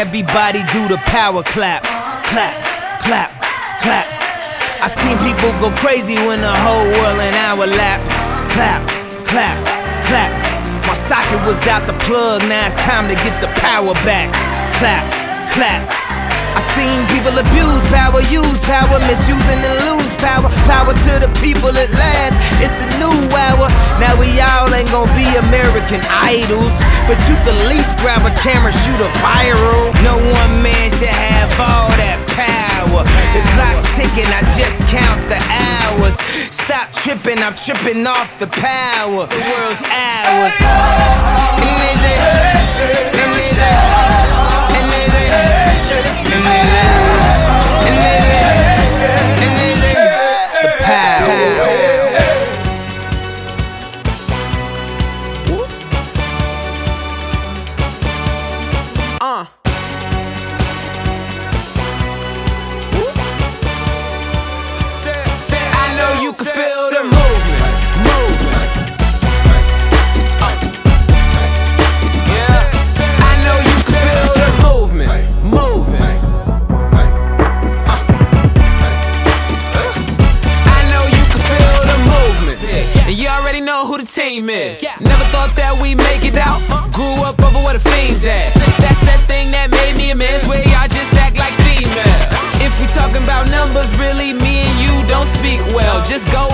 everybody do the power clap. Clap, clap, clap. I seen people go crazy when the whole world in our lap. Clap, clap, clap. My socket was out the plug, now it's time to get the power back. Clap, clap. I seen people abuse power, use power, misusing and lose power. Power to the people at last, it's a new hour. Now we all ain't gonna be American Idols, but you can at least grab a camera, shoot a viral. No one man should have all that power. The clock's ticking, I just count the hours. Stop tripping, I'm tripping off the power. The world's ours. Who the team is. Never thought that we make it out. Grew up over where the fiends at. That's that thing that made me a man. Swear y'all just act like female. If we talking about numbers, really me and you don't speak well. Just go